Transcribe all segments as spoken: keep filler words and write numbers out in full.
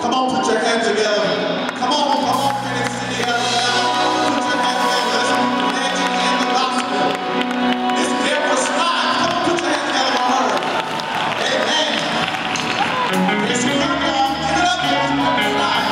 Come on, put your hands together. Come on, come on, Phoenix City, Alabama. Put your hands together. There's magic in the gospel. It's Deborah Scott. Come on, put your hands together for her. Amen. Here she comes, y'all. Give it up, Deborah Scott.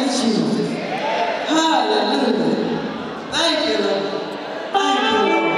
Jesus. Hallelujah. Thank you, Lord. Thank you, Lord.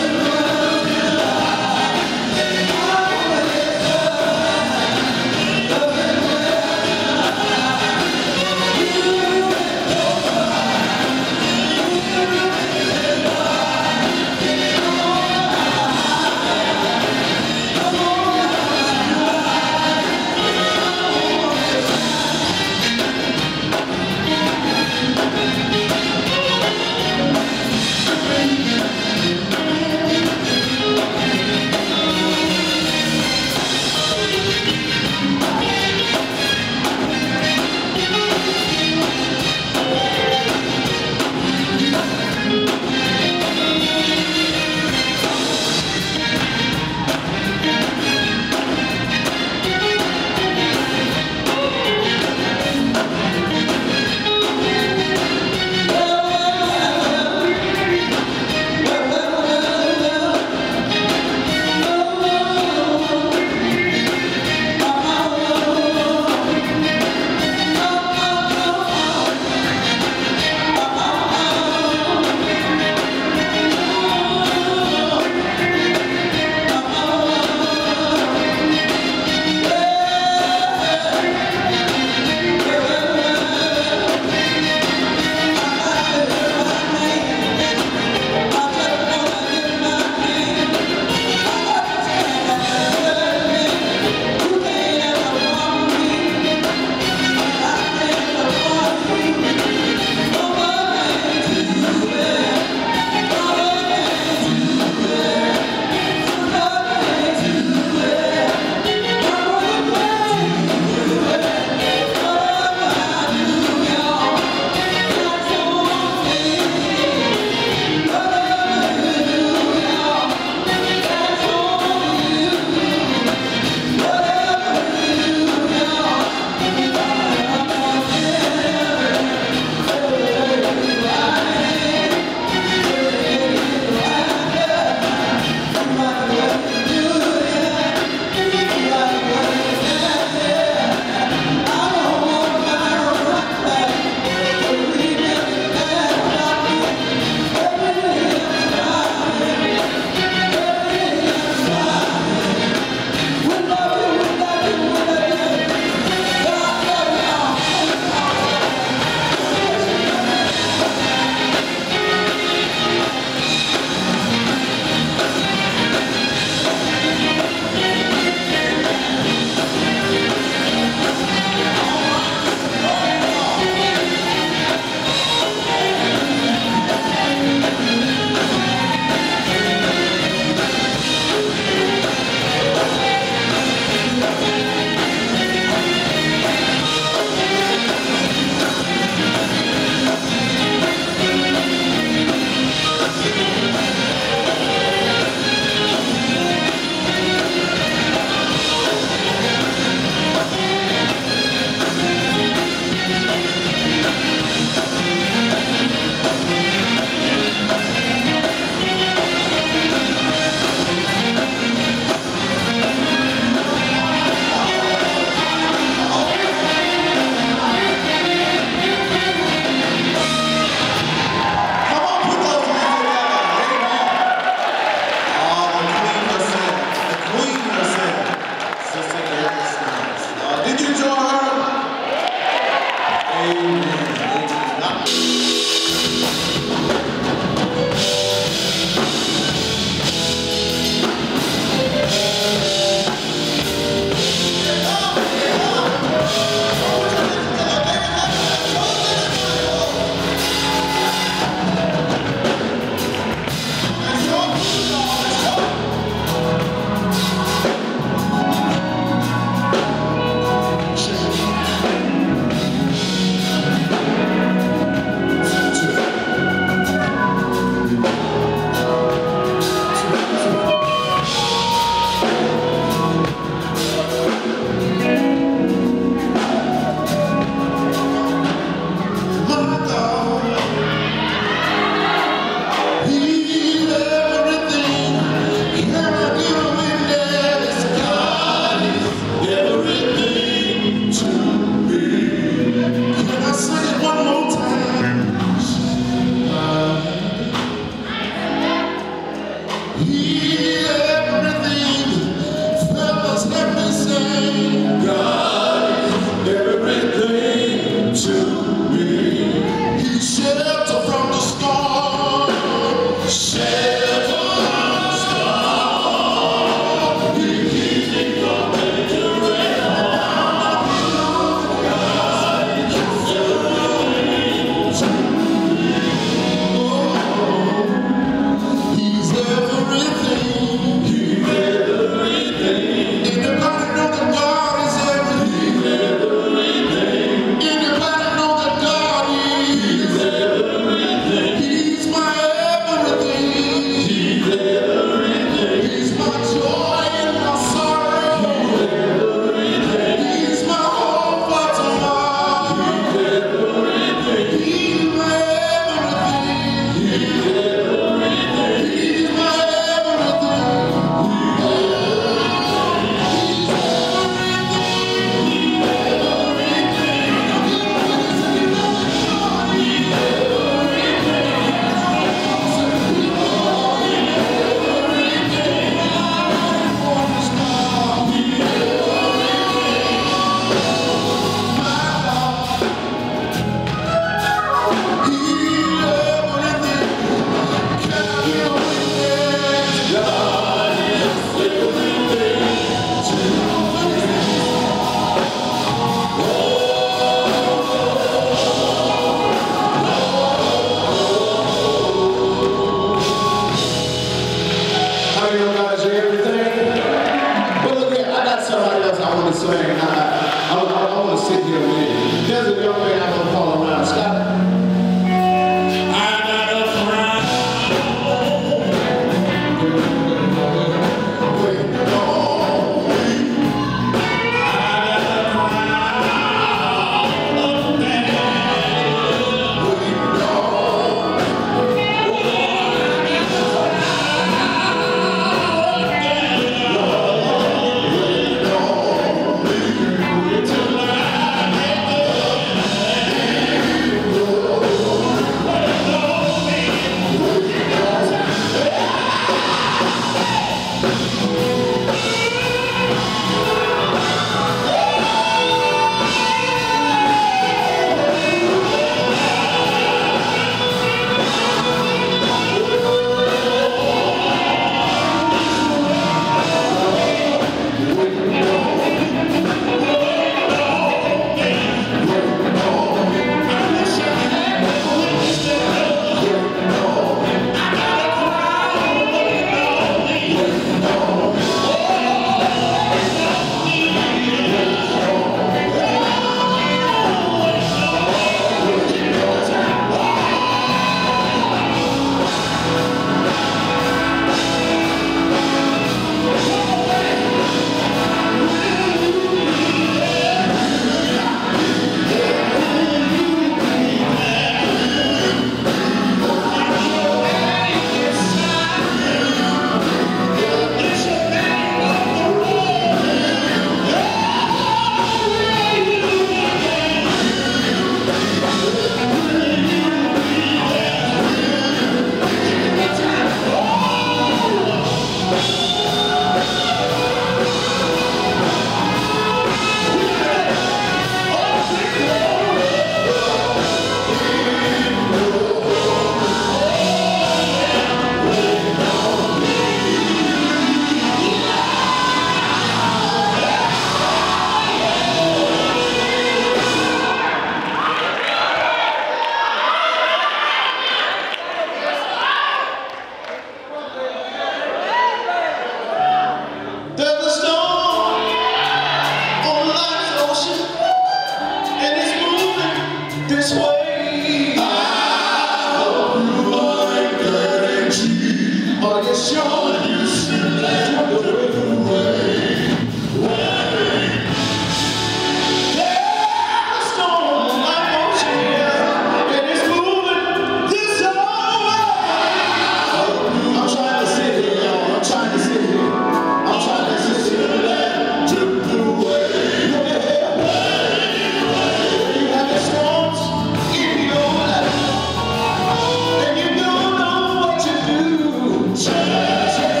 Change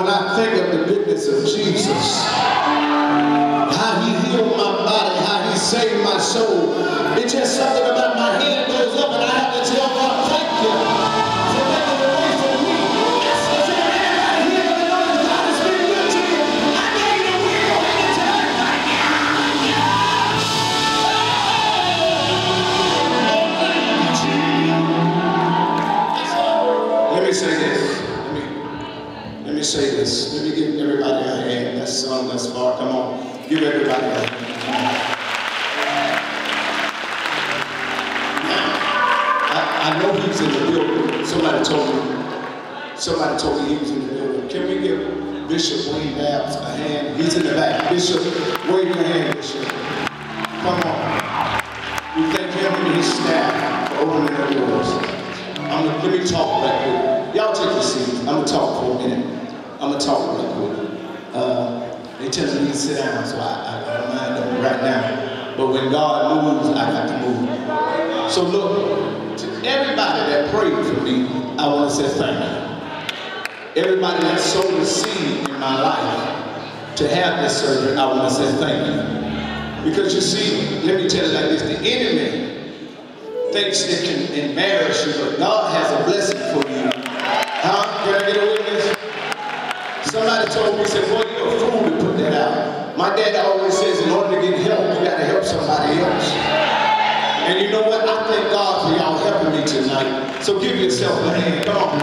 when I think of the goodness of Jesus, how he healed my body, how he saved my soul, it's just something about my hand goes up and I have to tell God, thank you for making a way for me. That's the thing. Everybody here that knows God has been good to you. I gave you a wheel and it's everybody. Let me say this. Let me, let me say this. Let me give everybody a hand. That's sung thus far. Come on. Give everybody a hand. I know he's in the building. Somebody told me, somebody told me he was in the building. Can we give Bishop Wayne Babbs a hand? He's in the back. Bishop, wave your hand, Bishop. Come on. We thank him and his staff for opening the doors. I'm gonna, let me talk right quick. Y'all take your seats. I'm gonna talk for a minute. I'm gonna talk right quick. Uh, they tell me to sit down, so I, I, I don't mind them right now. But when God moves, I got to move. So look, to everybody that prayed for me, I want to say thank you. Everybody that sowed a seed in my life to have this surgery, I want to say thank you. Because you see, let me tell you like this, the enemy thinks it can embarrass you, but God has a blessing for you. Huh? Can I get a witness? Somebody told me, said, boy, you're a fool to put that out. My dad always says, in order to get help, you got to help somebody else. And you know what? I thank God for y'all helping me tonight. So give yourself a hand. Come on.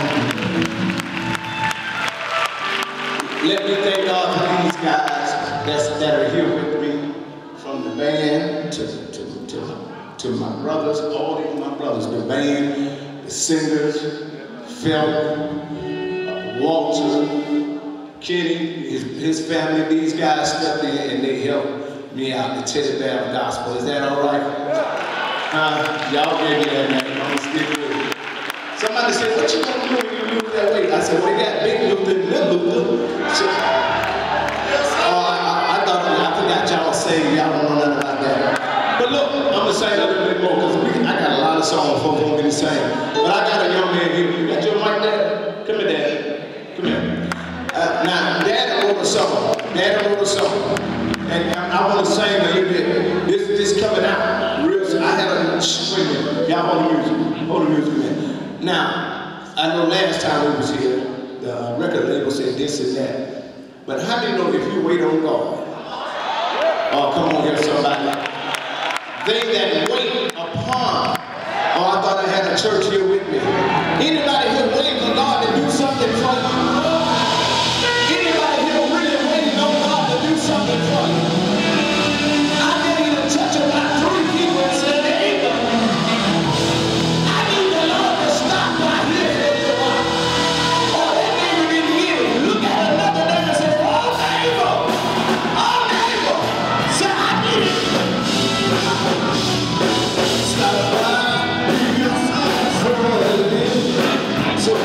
Let me thank God for these guys that's, that are here with me, from the band to, to, to, to my brothers, all these my brothers, the band, the singers, Phil, Walter, Kenny, his, his family. These guys stepped in and they helped me out, the Teddy Bear Gospel. Is that all right? Uh, Y'all gave me that, man. I'm gonna stick with it. Somebody said, what you gonna do when you lose that weight? I said, well, they got big Luther and little Luther. So, oh, I, I thought, I forgot y'all saying, y'all don't know nothing about that. But look, I'm gonna sing a little bit more, because I got a lot of songs folks want me to sing. But I got a young man here. You got your mic there? Come here, Dad. Come here. Uh, now, Dad wrote a song. Dad wrote a song. And I want to sing a little bit. This, this coming out real soon. I had a screaming. Y'all hold the music. Hold the music, man. Now, I know last time we was here, the record label said this and that. But how do you know if you wait on God? Oh, come on here, somebody. They that wait upon. Oh, I thought I had a church here with me. Anybody here waiting for God to do something for you? Anybody here really waiting on God to do something for you? I didn't even touch about three people and say, there you go. I need the Lord to stop by here for a while. Oh, that neighbor didn't get it. Look at another neighbor and say, oh, neighbor. Oh, neighbor. Say, I need it. Stop by. So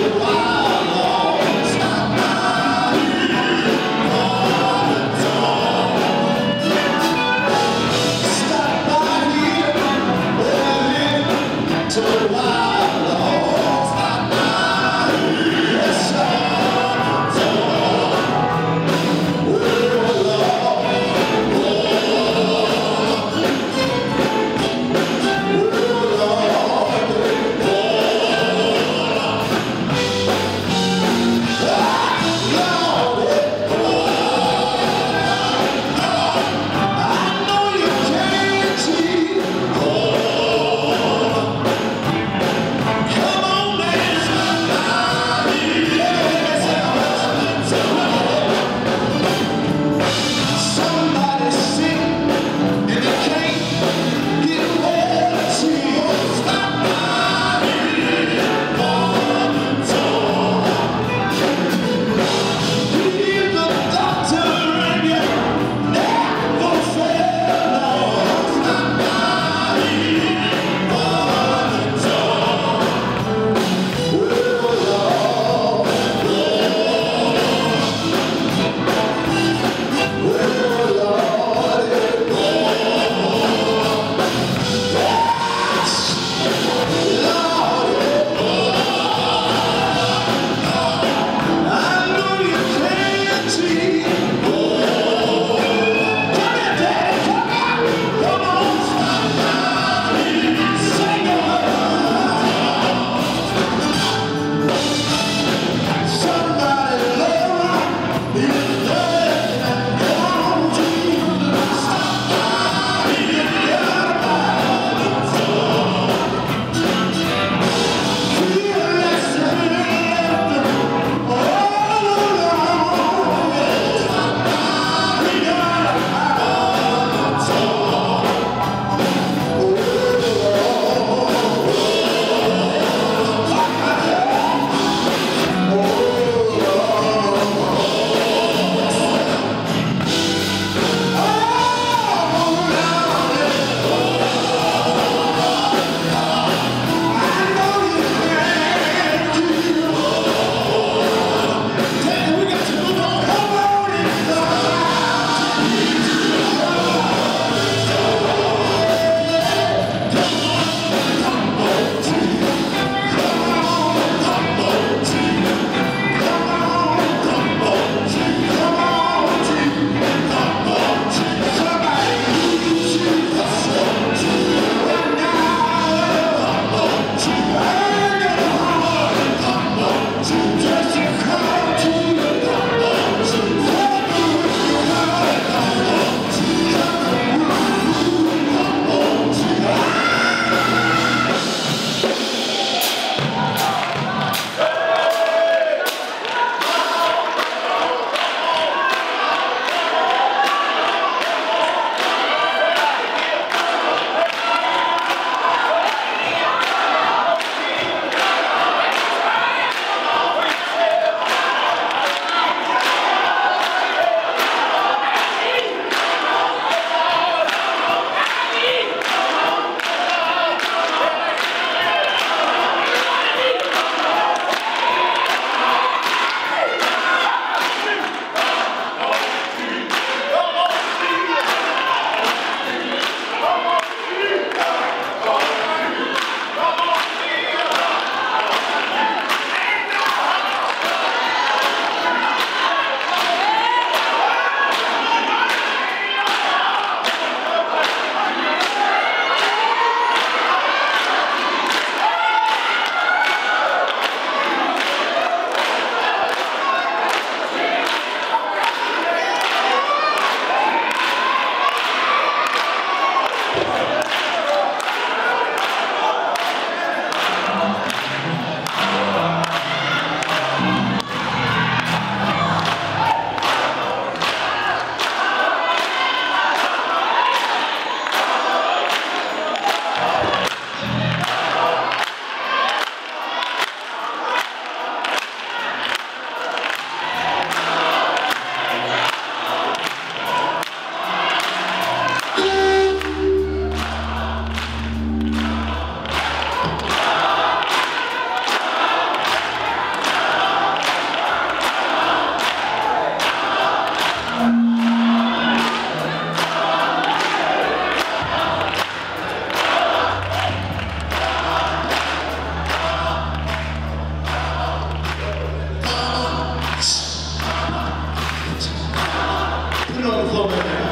slow that down.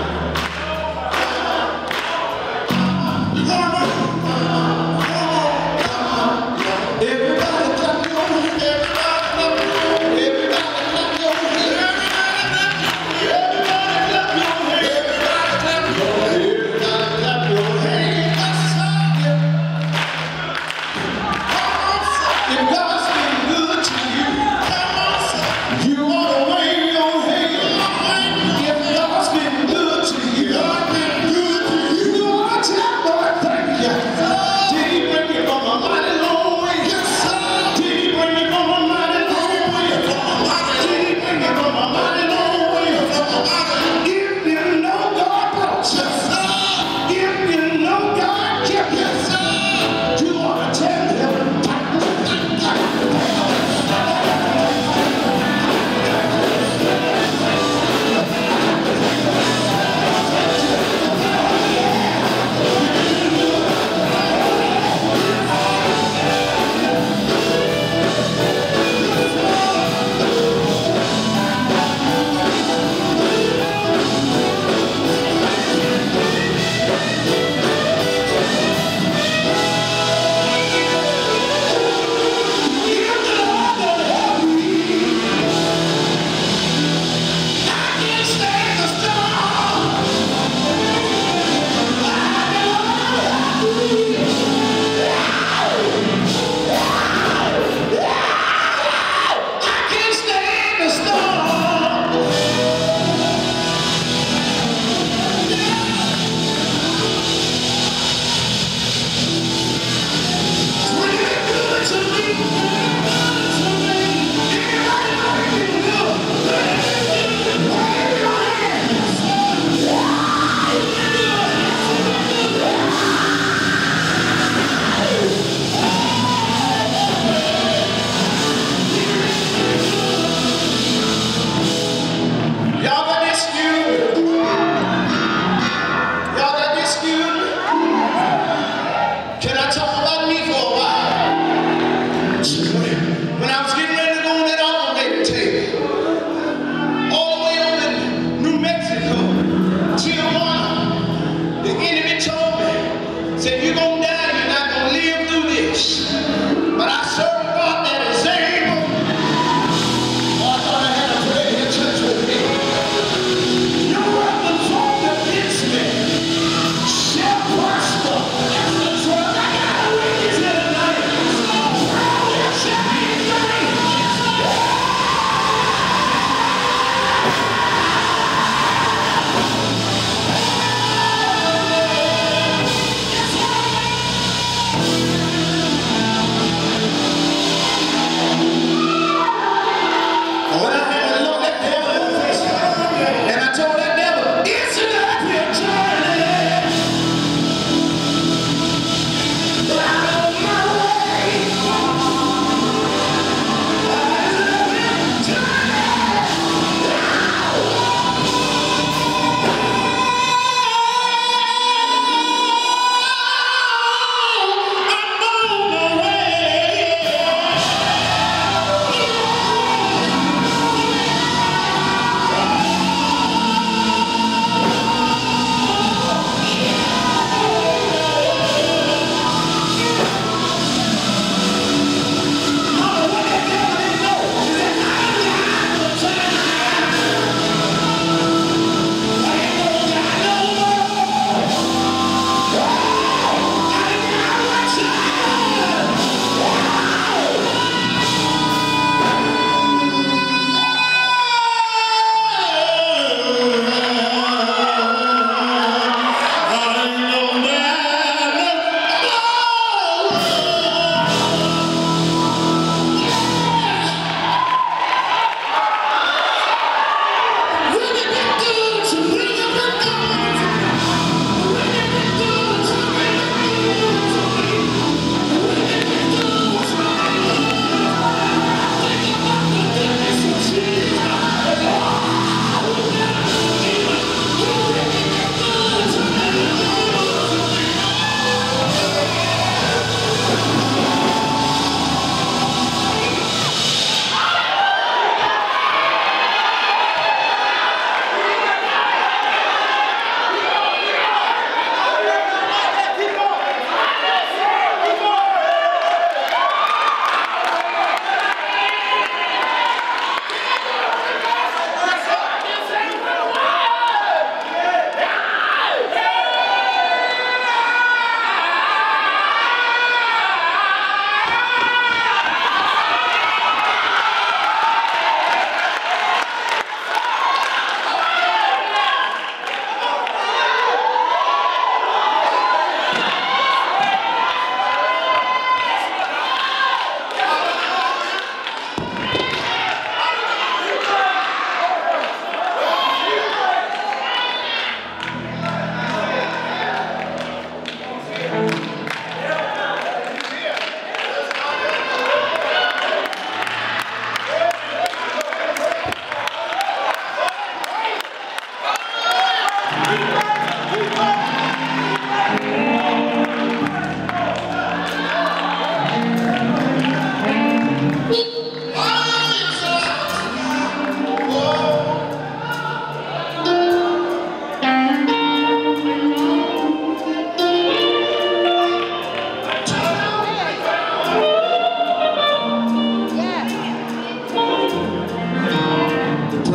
You gonna move? Come on, come on. Everybody clap your hands. Everybody clap your hands. Everybody clap your hands. Everybody clap your hands. Everybody clap your hands. If God's been good to you, come on, you ought to wave your hand. If God's been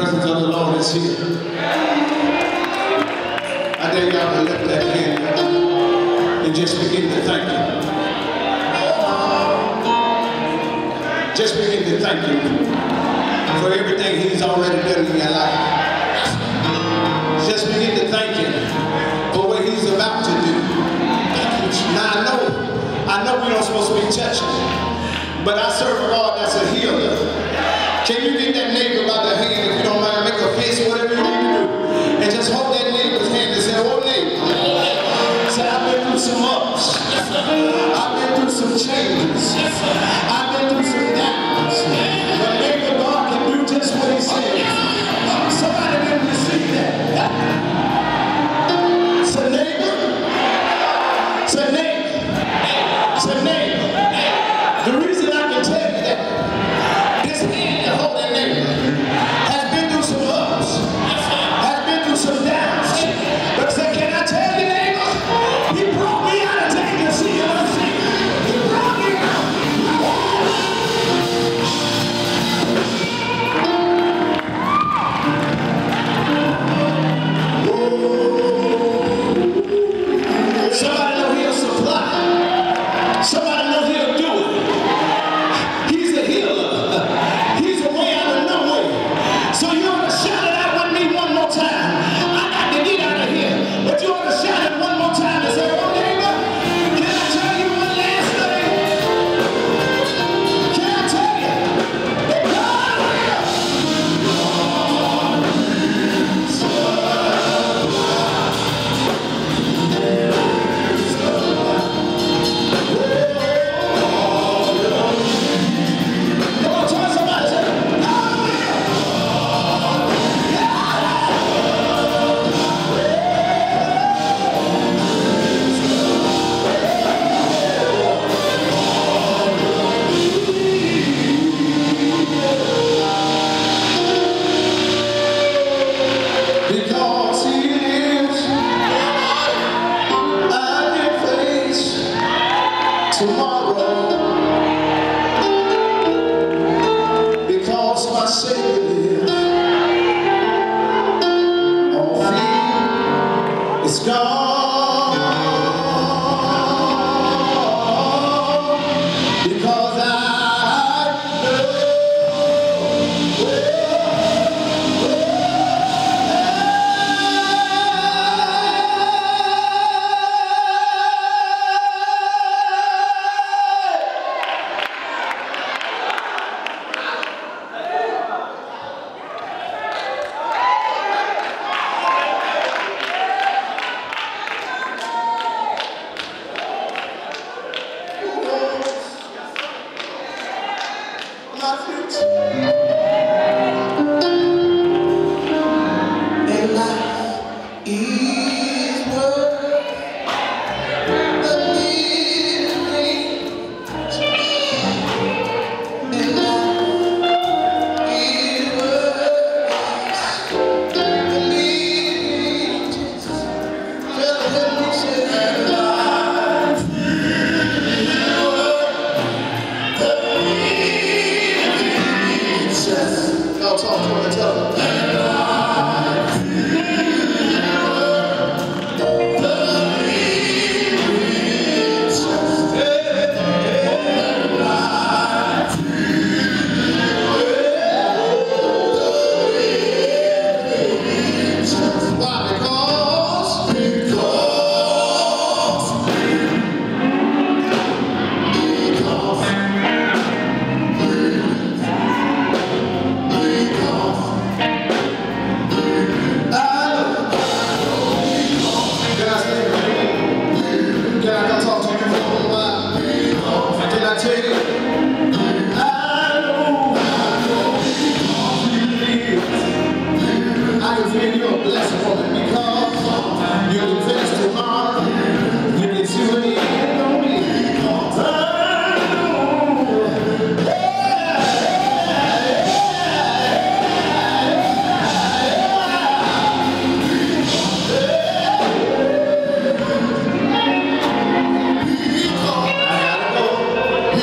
presence of the Lord is here. I dare y'all to lift that hand and just begin to thank Him. Just begin to thank Him for everything He's already done in your life. Just begin to thank Him for what He's about to do. Now I know, I know we don't supposed to be touching, but I serve a God that's a healer. Can you get that neighbor by the hand, if you don't mind, make a face, whatever you need to do, and just hold that neighbor's hand and say, oh neighbor, say, I've been through some ups, I've been through some changes, I've been through some downs, but neighbor, God can do just what He said. Somebody didn't receive that. Say neighbor, say neighbor, say neighbor. The reason I can tell you that, this hand that hold that neighbor has been through some ups, has been through some downs. But say, can I tell you, neighbor, He brought me out of danger. See you, I see. He brought me out. Somebody know He'll supply. Somebody know He'll do it. He's a healer. He's a way out of no way. So you ought to shout it out with me one more time. I got to get out of here. But you ought to shout it one more time and say, oh neighbor, can I tell you one last thing? Can I tell you that God Come on, tell somebody, say, God will. Because He lives, I can face tomorrow. Because my Savior lives, all fear is gone. Because I know my future. And life is worth the living. And life is worth the living. Feel it when we say that life is worth the living. Y'all talk to one another. Why? Because, because, because,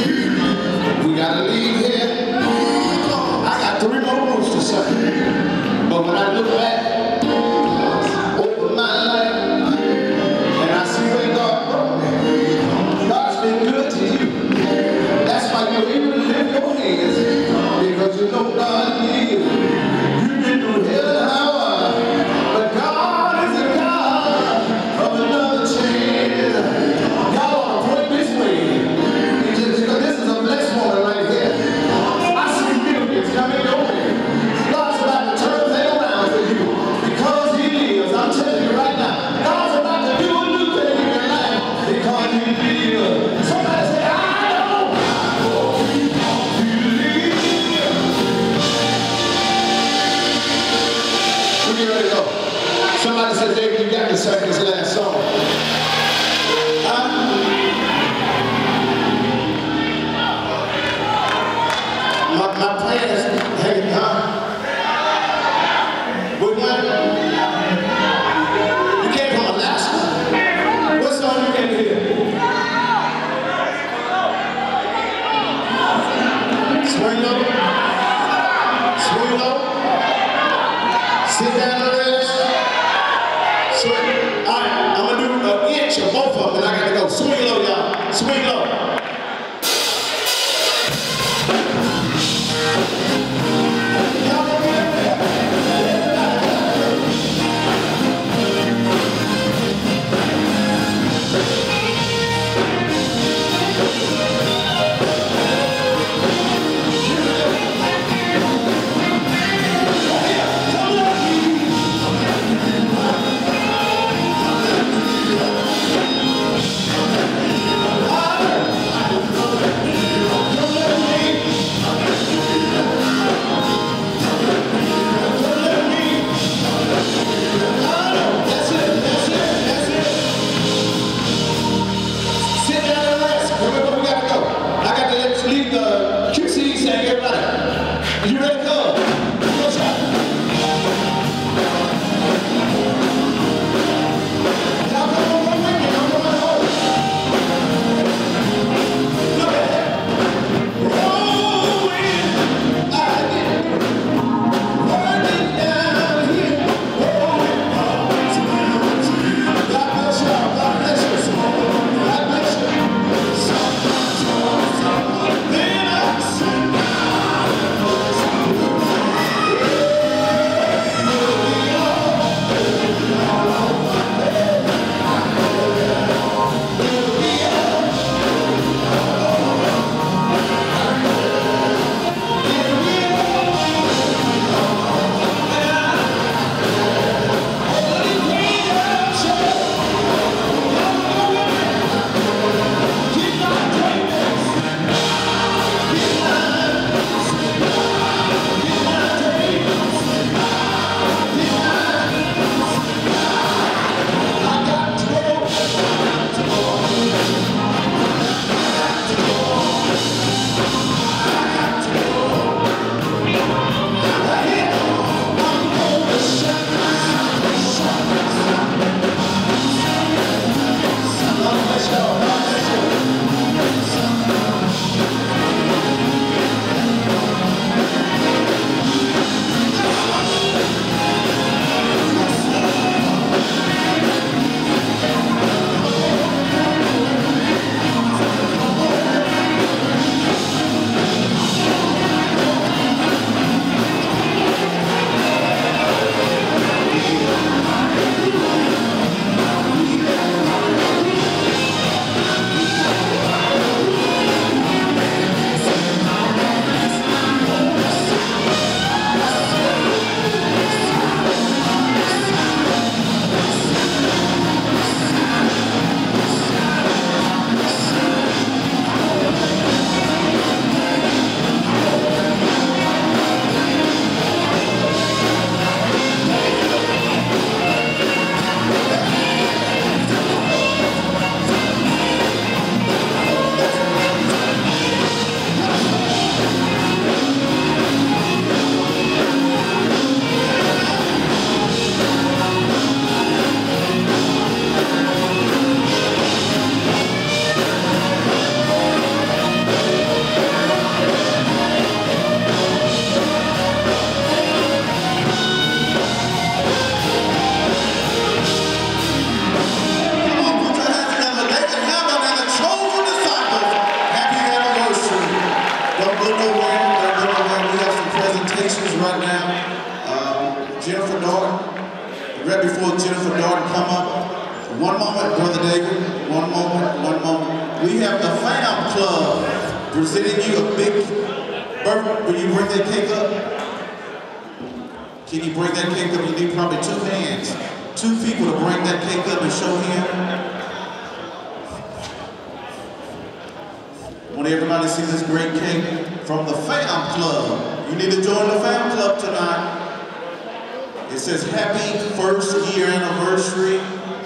gotta leave here. I got three more moves to say. But when I look back over my life and I see where God brought me, God's been good to you. That's why you're able to lift your hands, because you know God is. You've been through hell and high, but God is a God of another chance. God ought to pray this way. Because this is a blessed woman right here. I see millions coming your way. God's about to turn things around for you because He lives. I'm telling you right now, God's about to do a new thing in your life because He lives. Somebody say, I know He lives. We're getting ready to go. Somebody said, David, you got to sing this last song. I My, my plan is, hey, huh? With one? You came from Alaska? What song you came to hear? Swing low? Swing low? Sit down and rest? Swing. All right, I'm going to do an inch of both of them and I got to go. Swing low, y'all. Swing low. Hallelujah. Uh, Jennifer Dorn. Right before Jennifer Dorn come up. One moment, Brother David. One moment, one moment. We have the Fam Club presenting you a big birthday. Will you bring that cake up? Can you bring that cake up? You need probably two hands. Two people to bring that cake up and show him. I want everybody to see this great cake from the Fam Club. You need to join the Fam Club tonight. It says happy first year anniversary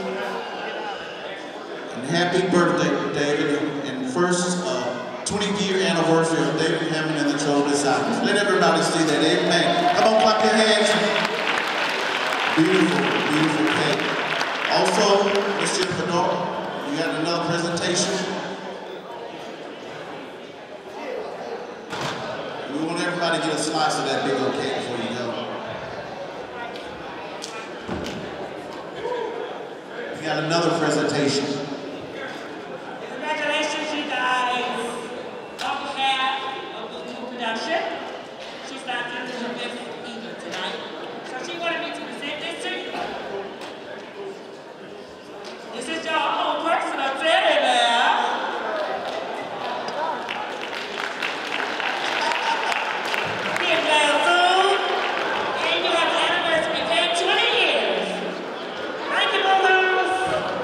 and happy birthday, David, and first uh, twentieth year anniversary of David Hammond and the Chosen Disciples. Let everybody see that, amen. Come on, clap your hands. Beautiful, beautiful cake. Also, Miss Jennifer Dorn, you got another presentation. We want everybody to get a slice of that big old cake before you go. We got another presentation. Congratulations, you guys. On behalf of the new production, she's not doing her best either tonight. So she wanted me to present this to you. This is your own personal teddy bear. Get well soon. And you have an anniversary cake, twenty years. Thank you, Boo-Boos.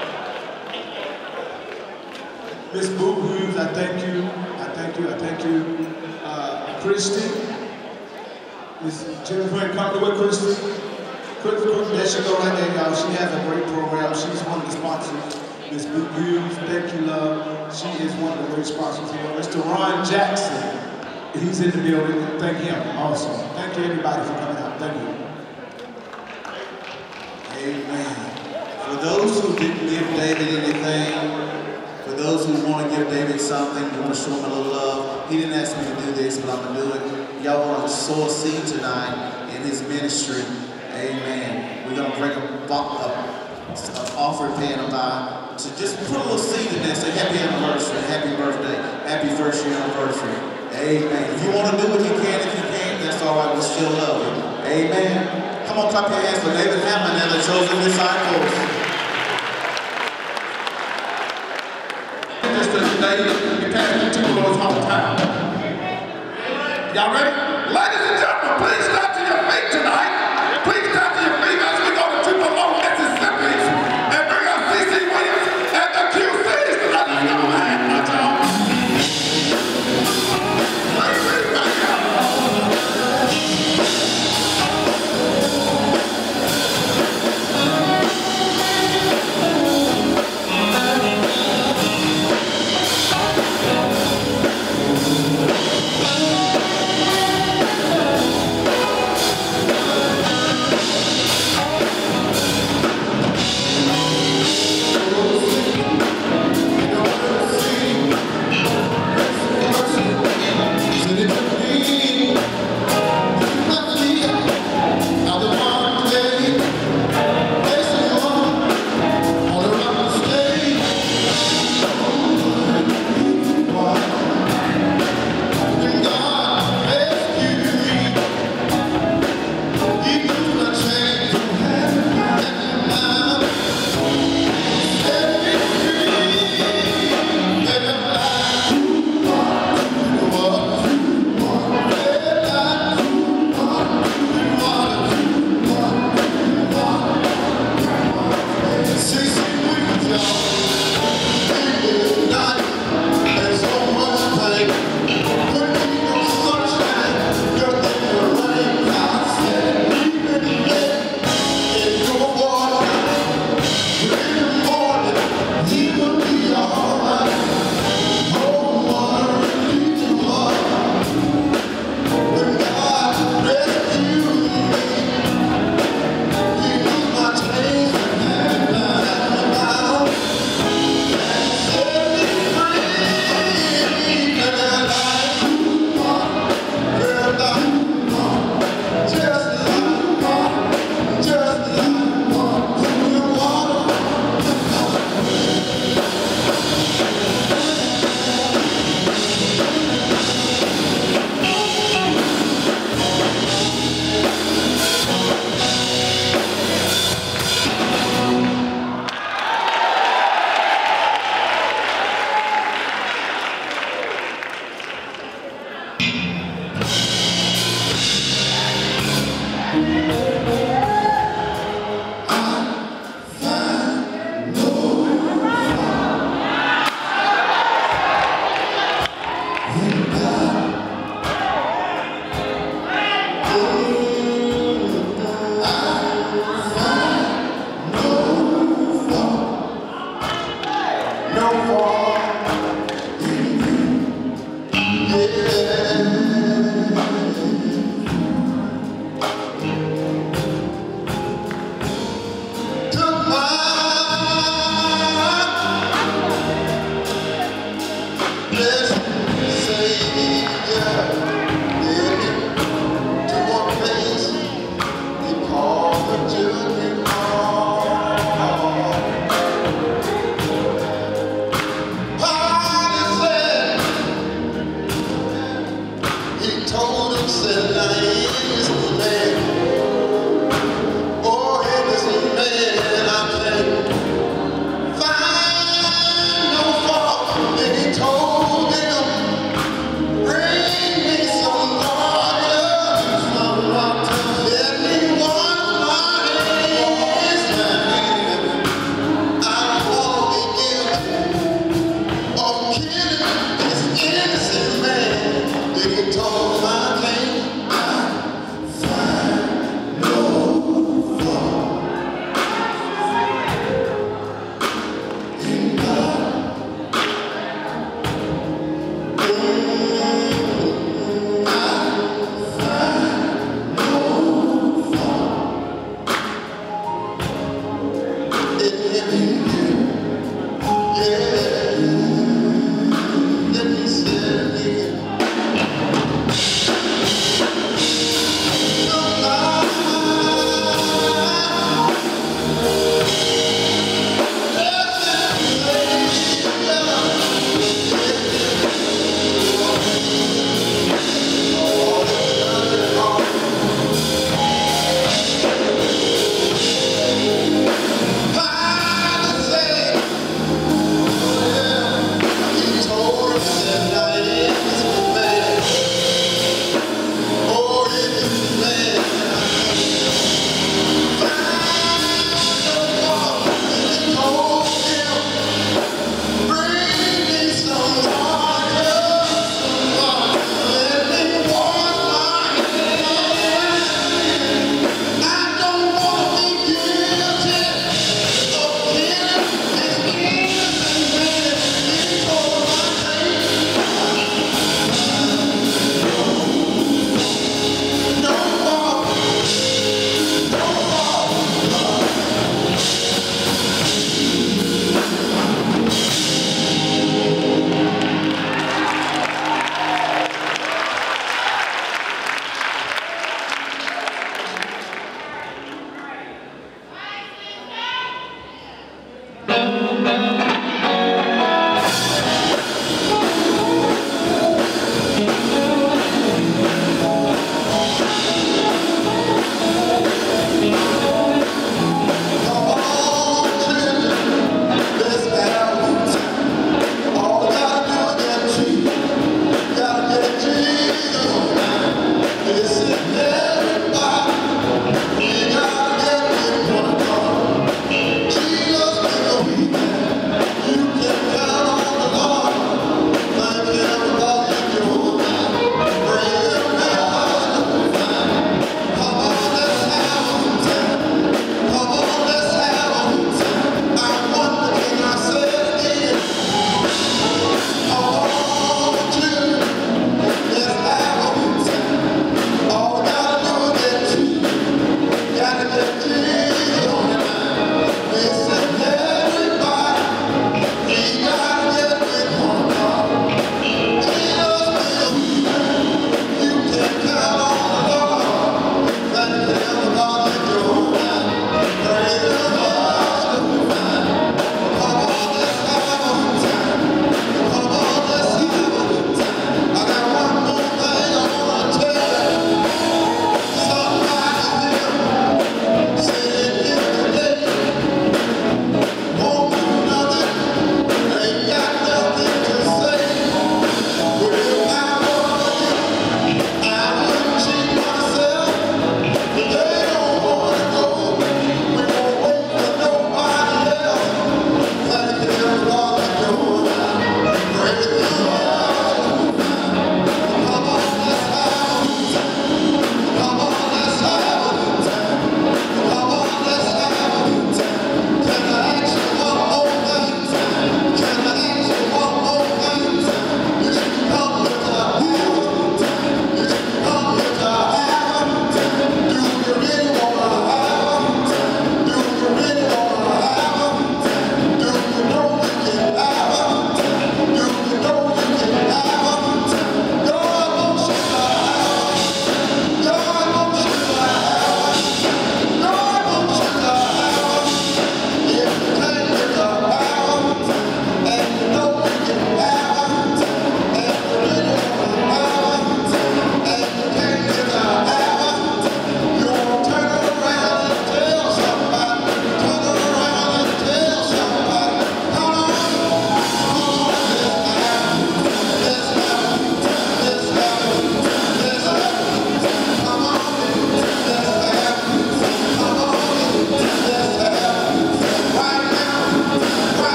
Miss Boo-Boos, I thank you. I thank you. I thank you. Uh, Christy. Miss Jennifer, come with Christy. Christy, there she go right there, y'all. She has a great program. She's one of the sponsors. Miss Boo-Boos, thank you, love. She is one of the great sponsors here. Mister Ron Jackson, he's in the building. Thank him also. Thank you, everybody, for coming out. Thank you. Amen. For those who didn't give David anything, for those who want to give David something, you want to show him a little love, he didn't ask me to do this, but I'm going to do it. Y'all want to sow a seed tonight in his ministry. Amen. We're going to bring a, a, a offering pan by to just put a little seed in there, say happy anniversary, happy birthday, happy first year anniversary. Amen. If you want to do it, you can. If you can't, that's all right. We still love you. Amen. Come on, clap your hands for David Hammond and the Chosen Disciples. Just today, you pass the two of those hometown. Y'all ready? Ladies and gentlemen, please stand to your feet tonight. Please stand to your feet as we go to Tupelo, Mississippi, and bring our C C Williams and the Q Cs to let us know, man. Watch out. Let's see, back out.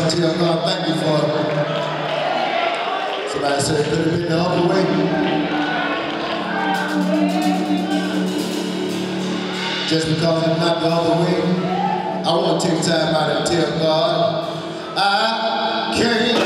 tell God thank you for it. Somebody said it could have been the other way. Just because it's not the other way, I want to take time out and tell God, I can't.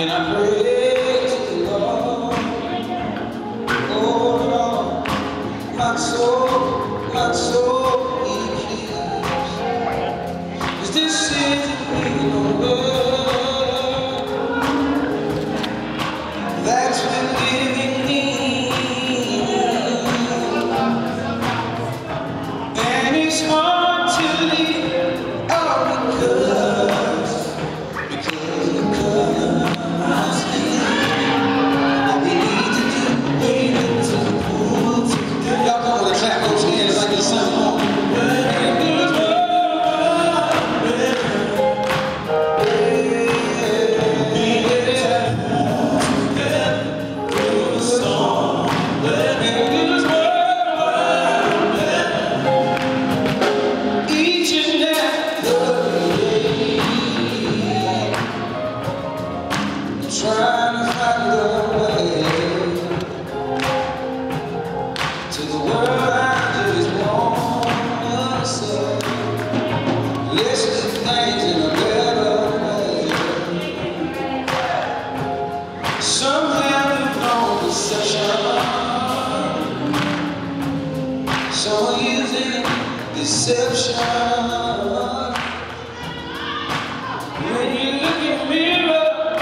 And I pray to the Lord, oh Lord, my soul, my soul He keeps. 'Cause this is the word that's been giving me, and it's hard to leave all because, because, because what we need to do, we need to pull together. Y'all come with a clap those hands like it's Sunday morning. Trying to find a way to the world I just want to say. Let's do things in a better way. Some have no perception, some are using deception. When you look in the mirror,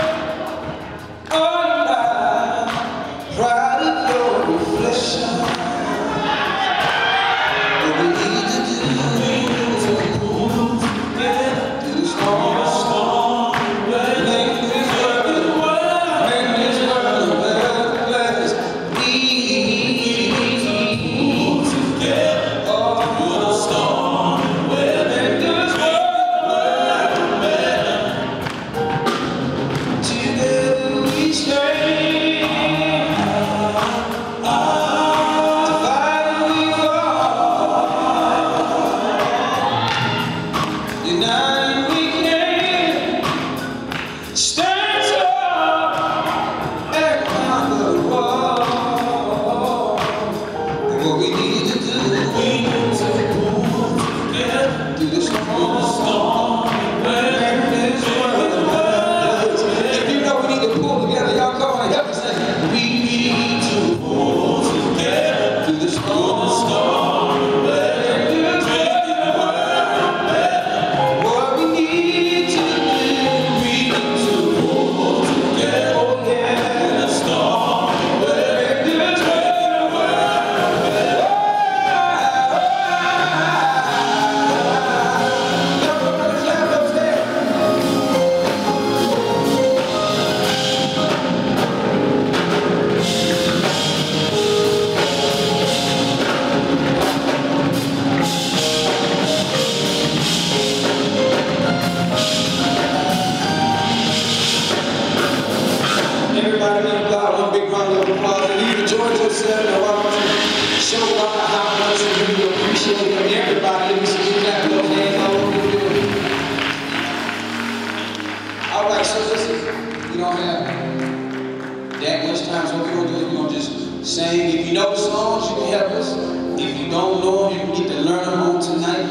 Saying, if you know the songs, you can help us. If you don't know them, you can get to learn them on tonight.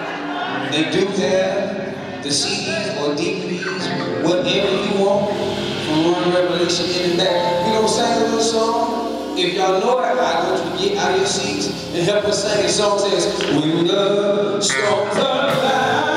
They do have the C Ds or D V Ds, whatever you want, from One Revelation in the back. You know, sing a little song. If y'all know it, I want you to get out of your seats and help us sing a song that says, when the storms are light.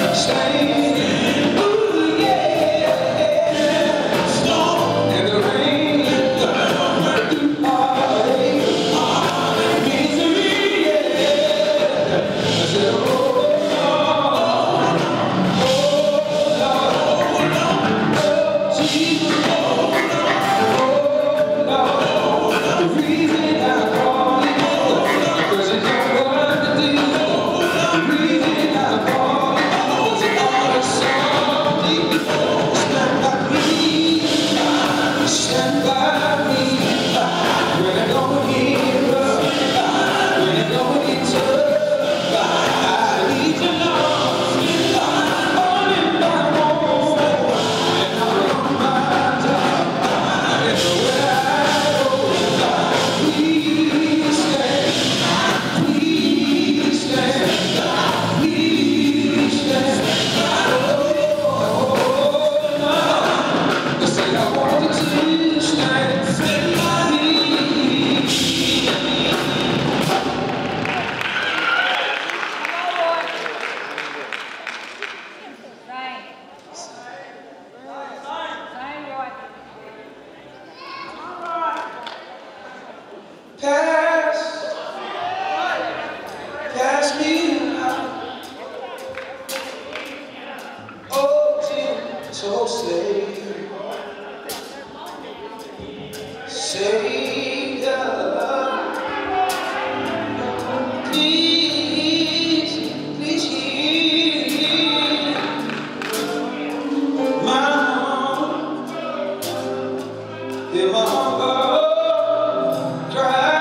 And the rain Savior, please, please hear my heart, hear my heart cry.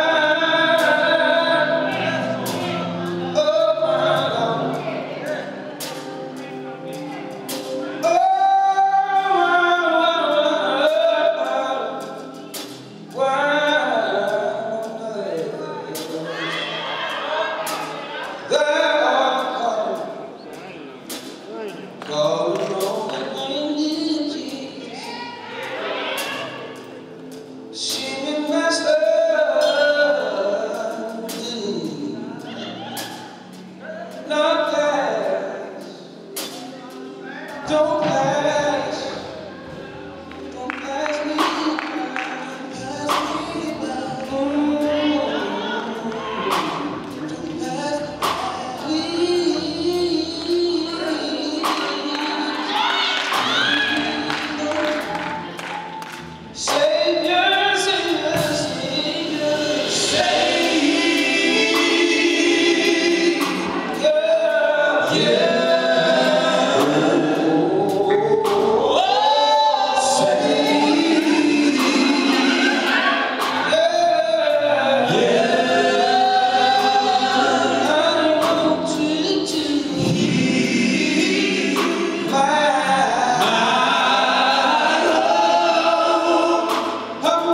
Don't pass, don't pass me, pass me by. Don't pass me, Savior, Savior, Savior, Savior, yeah. Come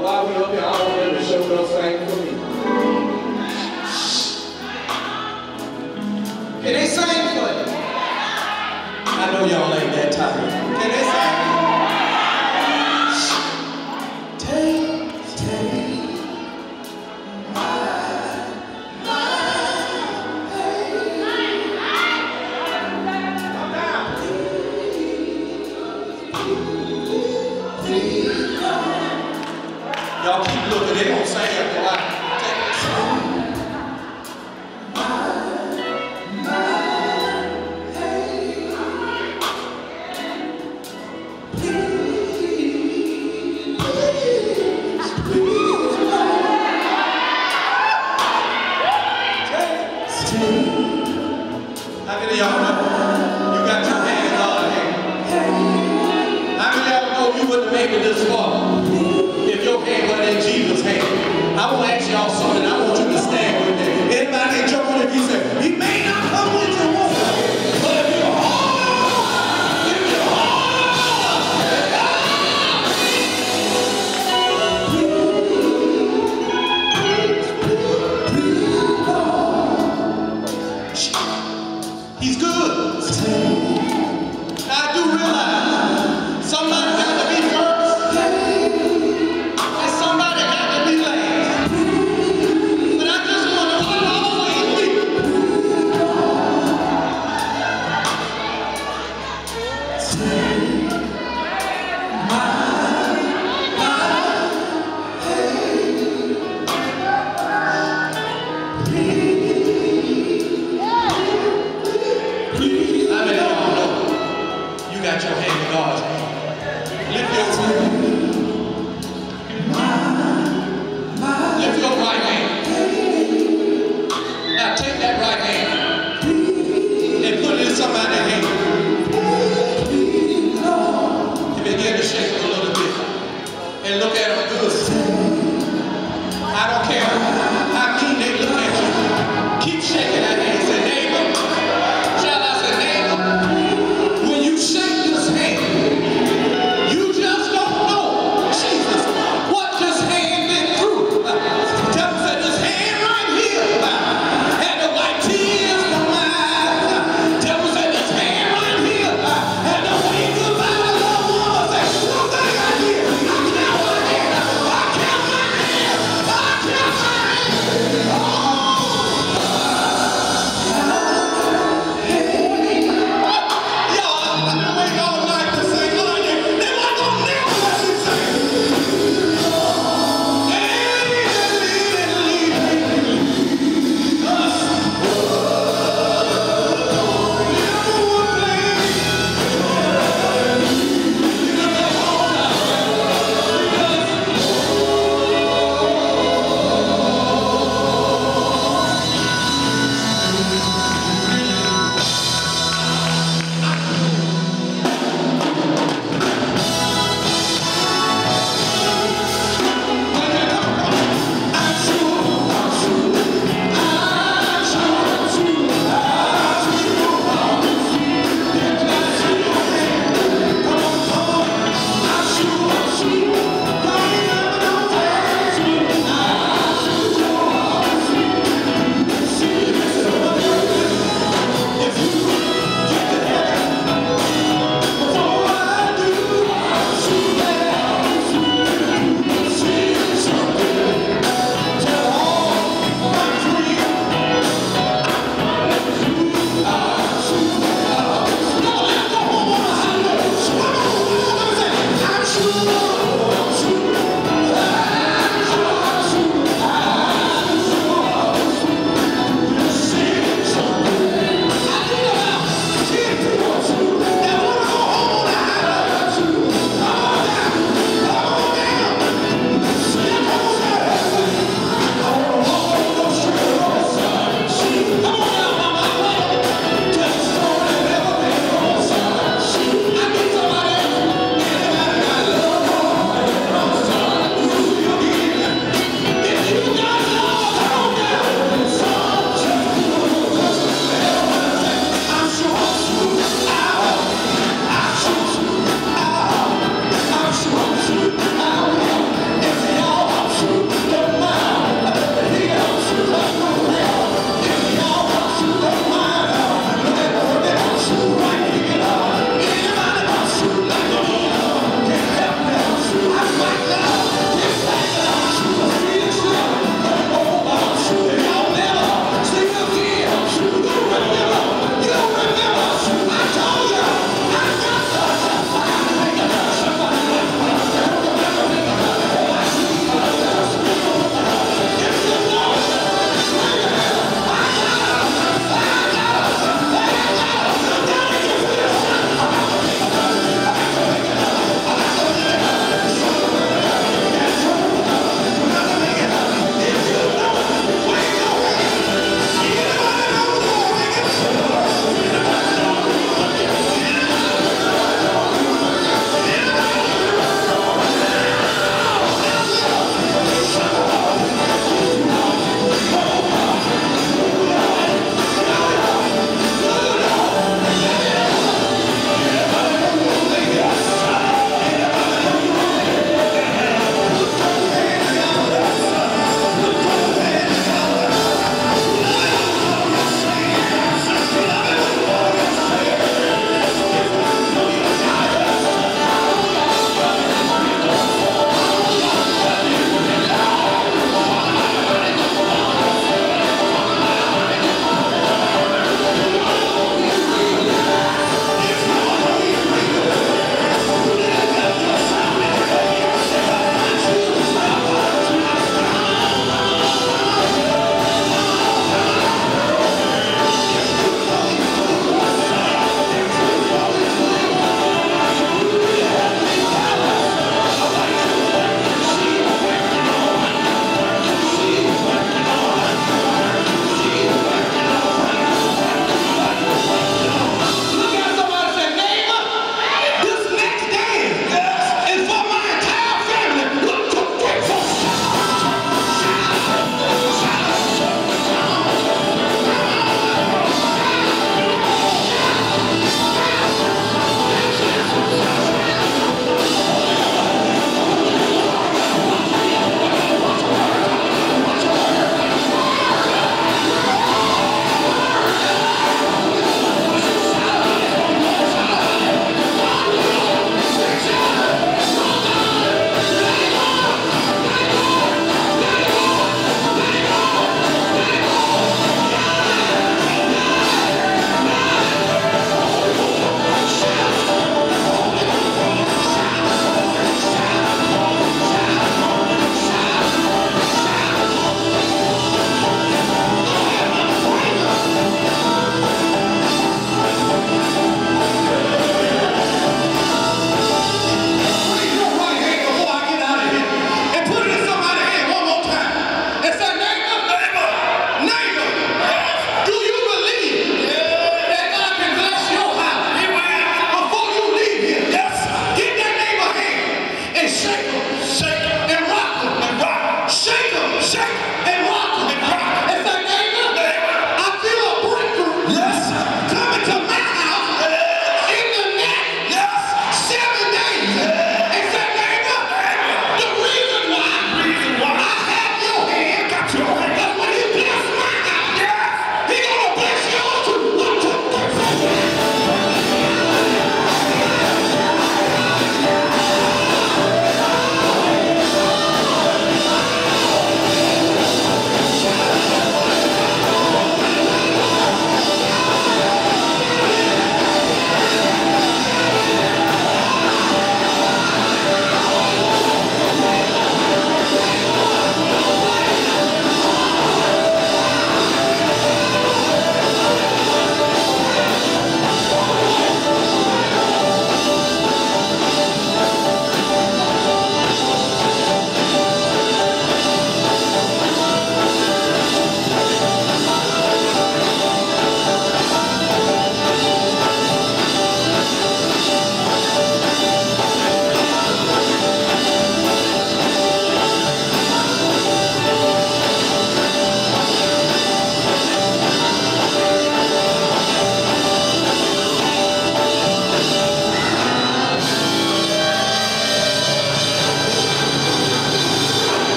while we up here, I want them to show them sing for me. Can they sing for you? I know y'all ain't that tired. Can they sing? Take, take my, my pain. Come down. Please, please. Y'all keep looking, they gonna sing after a while. Take it.